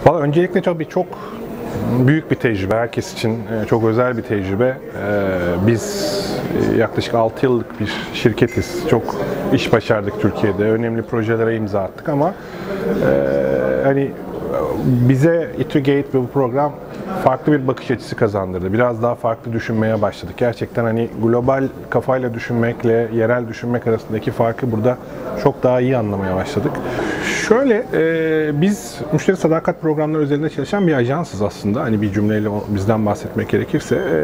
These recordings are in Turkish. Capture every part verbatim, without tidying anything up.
Valla öncelikle tabii çok büyük bir tecrübe, herkes için çok özel bir tecrübe. Biz yaklaşık altı yıllık bir şirketiz. Çok iş başardık Türkiye'de, önemli projelere imza attık ama hani bize Itugate ve bu program farklı bir bakış açısı kazandırdı. Biraz daha farklı düşünmeye başladık. Gerçekten hani global kafayla düşünmekle yerel düşünmek arasındaki farkı burada çok daha iyi anlamaya başladık. Şöyle, e, biz müşteri sadakat programları üzerinde çalışan bir ajansız aslında. Hani bir cümleyle bizden bahsetmek gerekirse. E,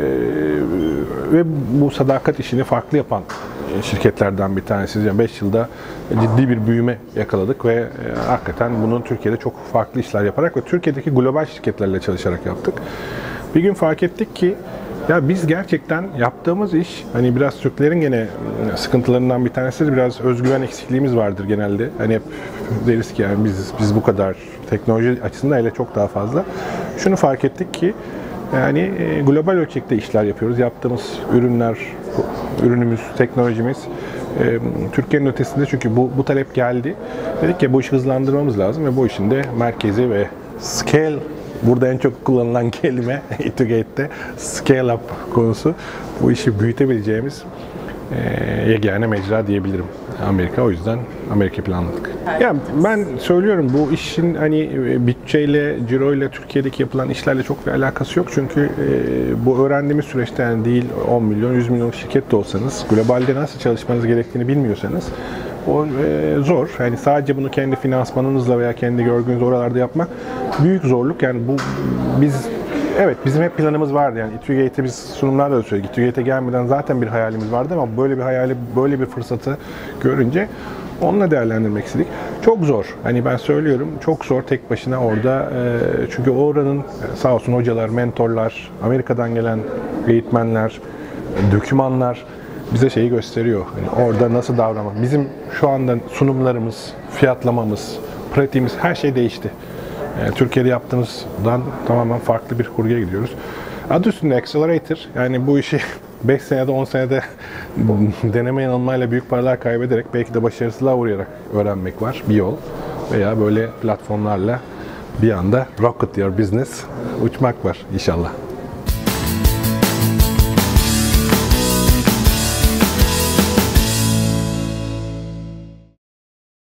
ve bu sadakat işini farklı yapan şirketlerden bir tanesiyiz. Yani beş yılda ciddi bir büyüme yakaladık ve e, hakikaten bunu Türkiye'de çok farklı işler yaparak ve Türkiye'deki global şirketlerle çalışarak yaptık. Bir gün fark ettik ki ya biz gerçekten yaptığımız iş, hani biraz Türklerin gene sıkıntılarından bir tanesi de biraz özgüven eksikliğimiz vardır genelde. Hani hep deriz ki yani biz biz bu kadar teknoloji açısından hele çok daha fazla. Şunu fark ettik ki yani global ölçekte işler yapıyoruz. Yaptığımız ürünler, ürünümüz, teknolojimiz e, Türkiye'nin ötesinde, çünkü bu, bu talep geldi. Dedik ki bu işi hızlandırmamız lazım ve bu işin de merkezi ve scale, burada en çok kullanılan kelime Itugate'de scale up konusu. Bu işi büyütebileceğimiz e, yegane mecra diyebilirim. Amerika, o yüzden Amerika planladık. Ya ben söylüyorum, bu işin hani bütçeyle, ciroyla, Türkiye'deki yapılan işlerle çok bir alakası yok. Çünkü e, bu öğrendiğimiz süreçte yani değil on milyon, yüz milyon şirket de olsanız, globalde nasıl çalışmanız gerektiğini bilmiyorsanız o e, zor. Yani sadece bunu kendi finansmanınızla veya kendi gördüğünüz oralarda yapmak büyük zorluk. Yani bu biz evet, bizim hep planımız vardı. Yani Itugate'e biz sunumlarda da söyledik. Itugate'e gelmeden zaten bir hayalimiz vardı ama böyle bir hayali, böyle bir fırsatı görünce onunla değerlendirmek istedik. Çok zor. Hani ben söylüyorum, çok zor tek başına orada. Çünkü oranın sağ olsun hocalar, mentorlar, Amerika'dan gelen eğitmenler, dokümanlar bize şeyi gösteriyor. Yani orada nasıl davranmak. Bizim şu anda sunumlarımız, fiyatlamamız, pratiğimiz, her şey değişti. Yani Türkiye'de yaptığımızdan tamamen farklı bir kurguya gidiyoruz. Adı üstünde Accelerator. Yani bu işi beş senede, on senede deneme yanılmayla büyük paralar kaybederek belki de başarısızlığa uğrayarak öğrenmek var bir yol. Veya böyle platformlarla bir anda rocket your business uçmak var inşallah.